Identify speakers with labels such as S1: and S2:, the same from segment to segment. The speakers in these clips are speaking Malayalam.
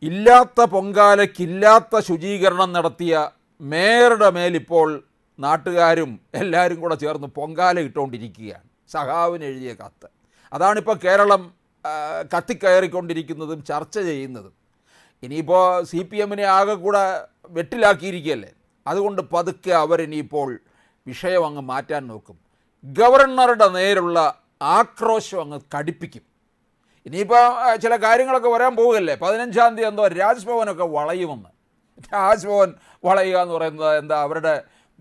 S1: ഇല്ലാത്ത പൊങ്കാലയ്ക്കില്ലാത്ത ശുചീകരണം നടത്തിയ മേയറുടെ മേലിപ്പോൾ നാട്ടുകാരും എല്ലാവരും കൂടെ ചേർന്ന് പൊങ്കാല ഇട്ടുകൊണ്ടിരിക്കുകയാണ്. സഖാവിന് എഴുതിയ കത്ത് അതാണിപ്പോൾ കേരളം കത്തിക്കയറിക്കൊണ്ടിരിക്കുന്നതും ചർച്ച ചെയ്യുന്നതും. ഇനിയിപ്പോൾ CPM-നെ ആകെ കൂടെ വെട്ടിലാക്കിയിരിക്കുകയല്ലേ. അതുകൊണ്ട് പതുക്കെ അവരിനിയിപ്പോൾ വിഷയം അങ്ങ് മാറ്റാൻ നോക്കും. ഗവർണറുടെ നേരുള്ള ആക്രോശം അങ്ങ് കടുപ്പിക്കും. ഇനിയിപ്പോൾ ചില കാര്യങ്ങളൊക്കെ വരാൻ പോവുകയല്ലേ. 15-ാം തീയതി എന്തോ രാജ്ഭവനൊക്കെ വളയുമെന്ന്. രാജ്ഭവൻ വളയുക എന്ന് പറയുന്നത് എന്താ, അവരുടെ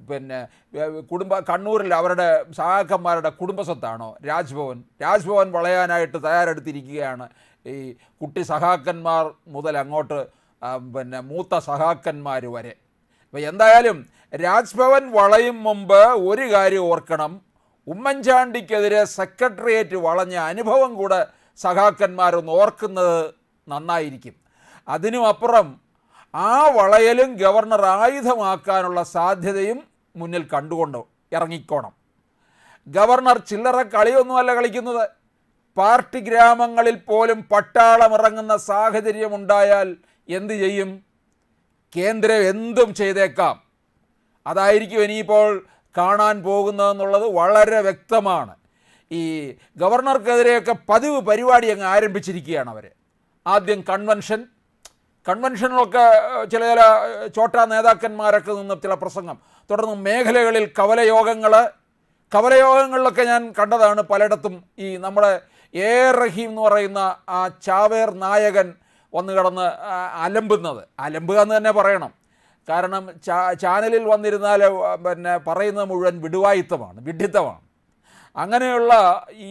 S1: കണ്ണൂരിൽ അവരുടെ സഹാക്കന്മാരുടെ കുടുംബസ്വത്താണോ രാജ്ഭവൻ? രാജ്ഭവൻ വളയാനായിട്ട് തയ്യാറെടുത്തിരിക്കുകയാണ് ഈ കുട്ടി സഹാക്കന്മാർ മുതൽ അങ്ങോട്ട് മൂത്ത സഹാക്കന്മാർ വരെ. അപ്പോൾ എന്തായാലും രാജ്ഭവൻ വളയും മുമ്പ് ഒരു കാര്യം ഓർക്കണം, ഉമ്മൻചാണ്ടിക്കെതിരെ സെക്രട്ടേറിയറ്റ് വളഞ്ഞ അനുഭവം കൂടെ സഹാക്കന്മാരൊന്ന് ഓർക്കുന്നത് നന്നായിരിക്കും. അതിനുമപ്പുറം ആ വളയലും ഗവർണർ ആയുധമാക്കാനുള്ള സാധ്യതയും മുന്നിൽ കണ്ടുകൊണ്ട് ഇറങ്ങിക്കോണം. ഗവർണർ ചില്ലറ കളിയൊന്നുമല്ല കളിക്കുന്നത്. പാർട്ടി ഗ്രാമങ്ങളിൽ പോലും പട്ടാളമിറങ്ങുന്ന സാഹചര്യമുണ്ടായാൽ എന്തു ചെയ്യും? കേന്ദ്രം എന്തും ചെയ്തേക്കാം. അതായിരിക്കും ഇനിയിപ്പോൾ കാണാൻ പോകുന്നതെന്നുള്ളത് വളരെ വ്യക്തമാണ്. ഈ ഗവർണർക്കെതിരെയൊക്കെ പതിവ് പരിപാടി അങ്ങ് ആരംഭിച്ചിരിക്കുകയാണ് അവർ. ആദ്യം കൺവെൻഷനിലൊക്കെ ചില ചോട്ടാ നേതാക്കന്മാരൊക്കെ നിന്ന് ചില പ്രസംഗം, തുടർന്ന് മേഖലകളിൽ കവലയോഗങ്ങളിലൊക്കെ ഞാൻ കണ്ടതാണ് പലയിടത്തും. ഈ നമ്മുടെ റഹീം എന്ന് പറയുന്ന ആ ചാവേർ നായകൻ വന്ന് കിടന്ന് അലമ്പുക എന്ന് തന്നെ പറയണം. കാരണം ചാനലിൽ വന്നിരുന്നാൽ പറയുന്നത് മുഴുവൻ വിഡ്ഢിത്തമാണ്. അങ്ങനെയുള്ള ഈ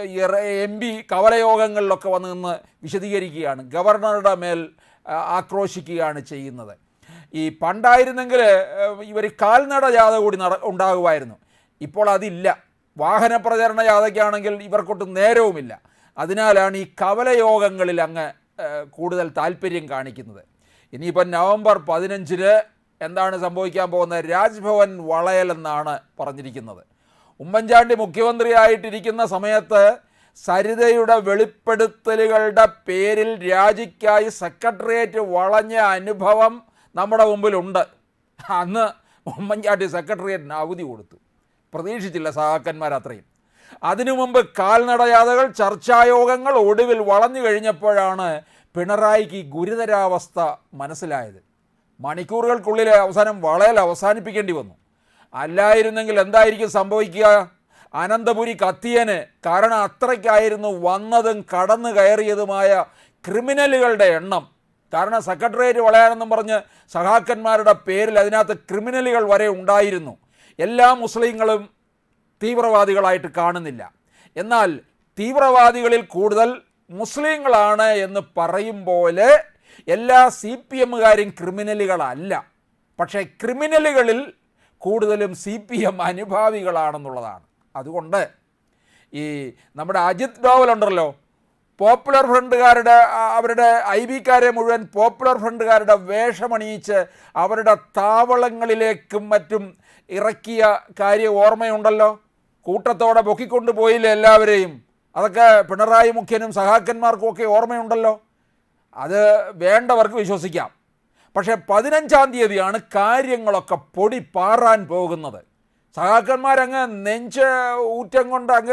S1: MP കവലയോഗങ്ങളിലൊക്കെ വന്ന് നിന്ന് വിശദീകരിക്കുകയാണ്, ഗവർണറുടെ മേൽ ആക്രോശിക്കുകയാണ് ചെയ്യുന്നത്. ഈ പണ്ടായിരുന്നെങ്കിൽ ഇവർ കാൽനട ജാഥ കൂടി ഉണ്ടാകുമായിരുന്നു. ഇപ്പോൾ അതില്ല. വാഹന പ്രചരണ ജാഥയ്ക്കാണെങ്കിൽ ഇവർക്കൊട്ട് നേരവുമില്ല. അതിനാലാണ് ഈ കവലയോഗങ്ങളിൽ അങ്ങ് കൂടുതൽ താല്പര്യം കാണിക്കുന്നത്. ഇനിയിപ്പം നവംബർ 15-ന് എന്താണ് സംഭവിക്കാൻ പോകുന്നത്? രാജ്ഭവൻ വളയലെന്നാണ് പറഞ്ഞിരിക്കുന്നത്. ഉമ്മൻചാണ്ടി മുഖ്യമന്ത്രിയായിട്ടിരിക്കുന്ന സമയത്ത് സരിതയുടെ വെളിപ്പെടുത്തലുകളുടെ പേരിൽ രാജിക്കായി സെക്രട്ടേറിയറ്റ് വളഞ്ഞ അനുഭവം നമ്മുടെ മുമ്പിലുണ്ട്. അന്ന് ഉമ്മൻചാണ്ടി സെക്രട്ടേറിയറ്റിന് അവധി കൊടുത്തു. പ്രതീക്ഷിച്ചില്ല സഹാക്കന്മാർ അത്രയും. അതിനു മുമ്പ് കാൽനടയാതകൾ, ചർച്ചായോഗങ്ങൾ ഒടുവിൽ വളഞ്ഞു കഴിഞ്ഞപ്പോഴാണ് പിണറായിക്ക് ഈ ഗുരുതരാവസ്ഥ മനസ്സിലായത്. മണിക്കൂറുകൾക്കുള്ളിൽ അവസാനം വളയൽ അവസാനിപ്പിക്കേണ്ടി വന്നു. അല്ലായിരുന്നെങ്കിൽ എന്തായിരിക്കും സംഭവിക്കുക? അനന്തപുരി കത്തിയന്. കാരണം അത്രയ്ക്കായിരുന്നു വന്നതും കടന്നു കയറിയതുമായ ക്രിമിനലുകളുടെ എണ്ണം. കാരണം സെക്രട്ടേറിയറ്റ് വളയാനെന്നും പറഞ്ഞ് സഹാക്കന്മാരുടെ പേരിൽ അതിനകത്ത് ക്രിമിനലുകൾ വരെ ഉണ്ടായിരുന്നു. എല്ലാ മുസ്ലിങ്ങളും തീവ്രവാദികളായിട്ട് കാണുന്നില്ല. എന്നാൽ തീവ്രവാദികളിൽ കൂടുതൽ മുസ്ലിങ്ങളാണ് എന്ന് പറയും പോലെ എല്ലാ CPM-കാരും ക്രിമിനലുകളല്ല. പക്ഷേ ക്രിമിനലുകളിൽ കൂടുതലും CPM അനുഭാവികളാണെന്നുള്ളതാണ്. അതുകൊണ്ട് ഈ നമ്മുടെ അജിത് ഡോവലുണ്ടല്ലോ, പോപ്പുലർ ഫ്രണ്ടുകാരുടെ അവരുടെ IB-കാരെ മുഴുവൻ പോപ്പുലർ ഫ്രണ്ടുകാരുടെ വേഷമണിയിച്ച് അവരുടെ താവളങ്ങളിലേക്കും മറ്റും ഇറക്കിയ കാര്യം ഓർമ്മയുണ്ടല്ലോ. കൂട്ടത്തോടെ പൊക്കിക്കൊണ്ട് പോയില്ലേ എല്ലാവരെയും. അതൊക്കെ പിണറായി മുഖ്യനും സഹാക്കന്മാർക്കും ഒക്കെ ഓർമ്മയുണ്ടല്ലോ. അത് വേണ്ടവർക്ക് വിശ്വസിക്കാം. പക്ഷേ 15-ാം തീയതിയാണ് കാര്യങ്ങളൊക്കെ പൊടി പാറാൻ പോകുന്നത്. സഹാക്കന്മാരങ്ങ് നെഞ്ച് ഊറ്റം കൊണ്ട് അങ്ങ്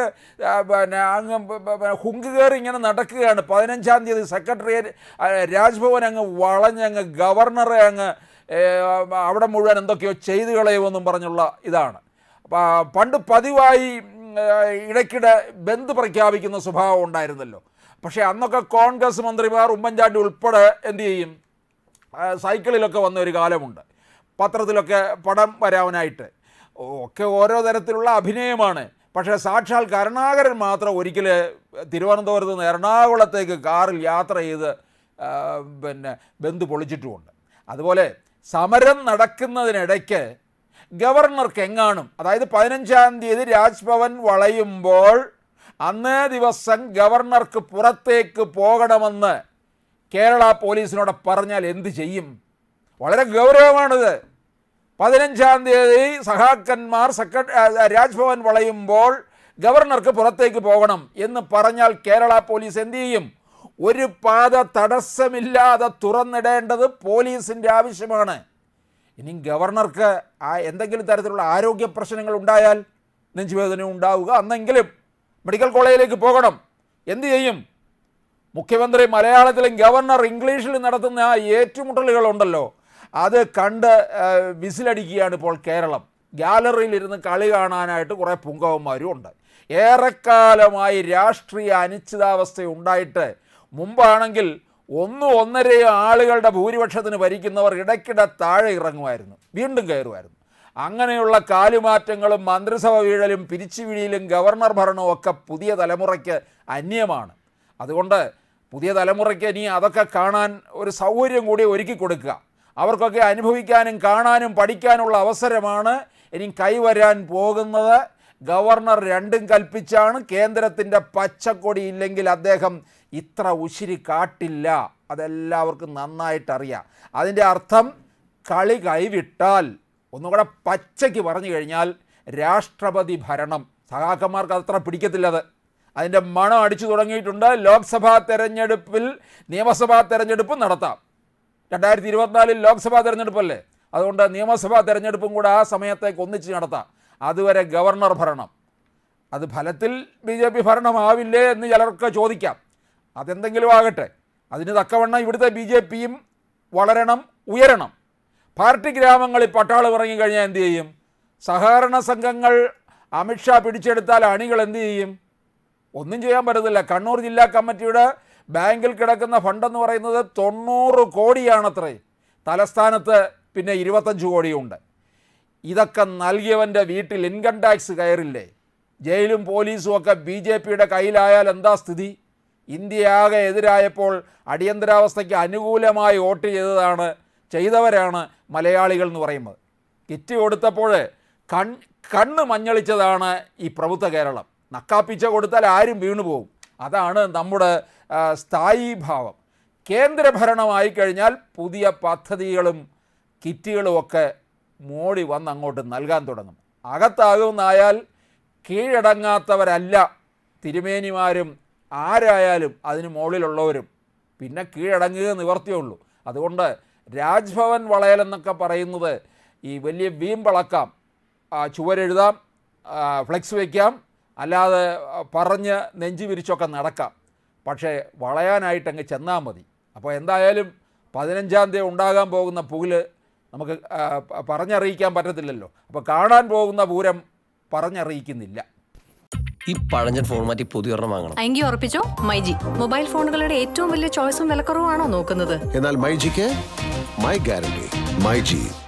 S1: ഹുങ്ക് കയറി ഇങ്ങനെ നടക്കുകയാണ്. 15-ാം തീയതി സെക്രട്ടേറിയറ്റ് രാജ്ഭവൻ അങ്ങ് വളഞ്ഞങ്ങ് ഗവർണറെ അങ്ങ് അവിടെ മുഴുവൻ എന്തൊക്കെയോ ചെയ്തു കളയുമെന്നും പറഞ്ഞുള്ള ഇതാണ്. പണ്ട് പതിവായി ഇടയ്ക്കിടെ ബന്ദ് പ്രഖ്യാപിക്കുന്ന സ്വഭാവം ഉണ്ടായിരുന്നല്ലോ. പക്ഷേ അന്നൊക്കെ കോൺഗ്രസ് മന്ത്രിമാർ, ഉമ്മൻചാണ്ടി ഉൾപ്പെടെ എന്തു ചെയ്യും, സൈക്കിളിലൊക്കെ വന്ന ഒരു കാലമുണ്ട്. പത്രത്തിലൊക്കെ പടം വരാനായിട്ട് ഒക്കെ ഓരോ തരത്തിലുള്ള അഭിനയമാണ്. പക്ഷേ സാക്ഷാൽ കരുണാകരൻ മാത്രം ഒരിക്കൽ തിരുവനന്തപുരത്ത് നിന്ന് എറണാകുളത്തേക്ക് കാറിൽ യാത്ര ചെയ്ത് ബന്ദ് പൊളിച്ചിട്ടുമുണ്ട്. അതുപോലെ സമരം നടക്കുന്നതിനിടയ്ക്ക് ഗവർണർക്ക് എങ്ങാനും, അതായത് 15-ാം തീയതി രാജ്ഭവൻ വളയുമ്പോൾ അന്നേ ദിവസം ഗവർണർക്ക് പുറത്തേക്ക് പോകണമെന്ന് കേരള പോലീസിനോട് പറഞ്ഞാൽ എന്ത് ചെയ്യും? വളരെ ഗൗരവമാണിത്. 15-ാം തീയതി സഹാക്കന്മാർ രാജ്ഭവൻ വളയുമ്പോൾ ഗവർണർക്ക് പുറത്തേക്ക് പോകണം എന്ന് പറഞ്ഞാൽ കേരള പോലീസ് എന്തു ചെയ്യും? ഒരു പാത തടസ്സമില്ലാതെ തുറന്നിടേണ്ടത് പോലീസിൻ്റെ ആവശ്യമാണ്. ഇനി ഗവർണർക്ക് എന്തെങ്കിലും തരത്തിലുള്ള ആരോഗ്യ പ്രശ്നങ്ങൾ ഉണ്ടായാൽ, നെഞ്ചുവേദന ഉണ്ടാവുക, അന്നെങ്കിലും മെഡിക്കൽ കോളേജിലേക്ക് പോകണം. എന്തു ചെയ്യും? മുഖ്യമന്ത്രി മലയാളത്തിലും ഗവർണർ ഇംഗ്ലീഷിലും നടത്തുന്ന ആ ഏറ്റുമുട്ടലുകളുണ്ടല്ലോ, അത് കണ്ട് വിസിലടിക്കുകയാണ് ഇപ്പോൾ കേരളം. ഗാലറിയിലിരുന്ന് കളി കാണാനായിട്ട് കുറേ പുങ്കവന്മാരും ഉണ്ട്. ഏറെക്കാലമായി രാഷ്ട്രീയ അനിശ്ചിതാവസ്ഥ ഉണ്ടായിട്ട്, മുമ്പാണെങ്കിൽ 1-1.5 ആളുകളുടെ ഭൂരിപക്ഷത്തിന് ഭരിക്കുന്നവർ ഇടയ്ക്കിടെ താഴെ ഇറങ്ങുമായിരുന്നു, വീണ്ടും കയറുമായിരുന്നു. അങ്ങനെയുള്ള കാലുമാറ്റങ്ങളും മന്ത്രിസഭ വീഴലും പിരിച്ചുവിഴിയിലും ഗവർണർ ഭരണവും ഒക്കെ പുതിയ തലമുറയ്ക്ക് അന്യമാണ്. അതുകൊണ്ട് പുതിയ തലമുറയ്ക്ക് ഇനി അതൊക്കെ കാണാൻ ഒരു സൗകര്യം കൂടി ഒരുക്കി കൊടുക്കുക. അവർക്കൊക്കെ അനുഭവിക്കാനും കാണാനും പഠിക്കാനുള്ള അവസരമാണ് ഇനി കൈവരാൻ പോകുന്നത്. ഗവർണർ രണ്ടും കൽപ്പിച്ചാണ്. കേന്ദ്രത്തിൻ്റെ പച്ചക്കൊടി ഇല്ലെങ്കിൽ അദ്ദേഹം ഇത്ര ഉശിരി കാട്ടില്ല. അതെല്ലാവർക്കും നന്നായിട്ടറിയാം. അതിൻ്റെ അർത്ഥം കളി കൈവിട്ടാൽ, ഒന്നുകൂടെ പച്ചയ്ക്ക് പറഞ്ഞു കഴിഞ്ഞാൽ, രാഷ്ട്രപതി ഭരണം. സഹാക്കന്മാർക്ക് അത്ര പിടിക്കത്തില്ലത്. അതിൻ്റെ മണം അടിച്ചു തുടങ്ങിയിട്ടുണ്ട്. ലോക്സഭാ തെരഞ്ഞെടുപ്പിൽ നിയമസഭാ തെരഞ്ഞെടുപ്പ് നടത്താം. 2024 ലോക്സഭാ തെരഞ്ഞെടുപ്പല്ലേ, അതുകൊണ്ട് നിയമസഭാ തെരഞ്ഞെടുപ്പും കൂടെ ആ സമയത്തേക്ക് ഒന്നിച്ച് നടത്താം. അതുവരെ ഗവർണർ ഭരണം. അത് ഫലത്തിൽ BJP ഭരണമാവില്ലേ എന്ന് ചിലർക്ക് ചോദിക്കാം. അതെന്തെങ്കിലും ആകട്ടെ, അതിന് തക്കവണ്ണം ഇവിടുത്തെ BJPയും വളരണം, ഉയരണം. പാർട്ടി ഗ്രാമങ്ങളിൽ പട്ടാളം ഇറങ്ങിക്കഴിഞ്ഞാൽ എന്തു ചെയ്യും? സഹകരണ സംഘങ്ങൾ അമിത്ഷാ പിടിച്ചെടുത്താൽ അണികൾ എന്തു ചെയ്യും? ഒന്നും ചെയ്യാൻ പറ്റത്തില്ല. കണ്ണൂർ ജില്ലാ കമ്മിറ്റിയുടെ ബാങ്കിൽ കിടക്കുന്ന ഫണ്ടെന്ന് പറയുന്നത് 90 കോടിയാണത്രേ. തലസ്ഥാനത്ത് പിന്നെ 25 കോടിയുണ്ട്. ഇതൊക്കെ നൽകിയവൻ്റെ വീട്ടിൽ ഇൻകം ടാക്സ് കയറില്ലേ? ജയിലും പോലീസും ഒക്കെ BJPയുടെ കയ്യിലായാൽ എന്താ സ്ഥിതി? ഇന്ത്യയാകെ എതിരായപ്പോൾ അടിയന്തരാവസ്ഥയ്ക്ക് അനുകൂലമായി വോട്ട് ചെയ്തവരാണ് മലയാളികൾ എന്ന് പറയുന്നത്. കിറ്റ് കൊടുത്തപ്പോൾ കണ്ണ് മഞ്ഞളിച്ചതാണ് ഈ പ്രഭുത്വ കേരളം. നക്കാപ്പിച്ച കൊടുത്താൽ ആരും വീണു പോകും. അതാണ് നമ്മുടെ സ്ഥായീ ഭാവം. കേന്ദ്രഭരണമായി കഴിഞ്ഞാൽ പുതിയ പദ്ധതികളും കിറ്റുകളും ഒക്കെ മോഡി വന്ന് അങ്ങോട്ട് നൽകാൻ തുടങ്ങും. അകത്താകുമെന്നായാൽ കീഴടങ്ങാത്തവരല്ല തിരുമേനിമാരും ആരായാലും അതിന് മുകളിലുള്ളവരും. പിന്നെ കീഴടങ്ങുക നിവർത്തിയുള്ളൂ. അതുകൊണ്ട് രാജ്ഭവൻ വളയലെന്നൊക്കെ പറയുന്നത് ഈ വലിയ വീമ്പളക്കാം, ചുവരെഴുതാം, ഫ്ലെക്സ് വയ്ക്കാം, അല്ലാതെ പറഞ്ഞ് നെഞ്ചു വിരിച്ചൊക്കെ നടക്കാം. പക്ഷേ വളയാനായിട്ടങ്ങ് ചെന്നാൽ മതി. അപ്പോൾ എന്തായാലും 15-ാം തീയതി ഉണ്ടാകാൻ പോകുന്ന പുകില് നമുക്ക് പറഞ്ഞറിയിക്കാൻ പറ്റത്തില്ലല്ലോ. അപ്പോൾ കാണാൻ പോകുന്ന പൂരം പറഞ്ഞറിയിക്കുന്നില്ല.
S2: ഈ പഴഞ്ചൻ ഫോർമാറ്റ് പുതിയൊരെണ്ണം വാങ്ങണം.
S3: എങ്കിൽ ഉറപ്പിച്ചോ, മൈജി മൊബൈൽ ഫോണുകളുടെ ഏറ്റവും വലിയ ചോയ്സും വിലക്കുറവാണോ നോക്കുന്നത്?
S4: എന്നാൽ മൈജിക്ക് മൈ ഗ്യാരണ്ടി. മൈജി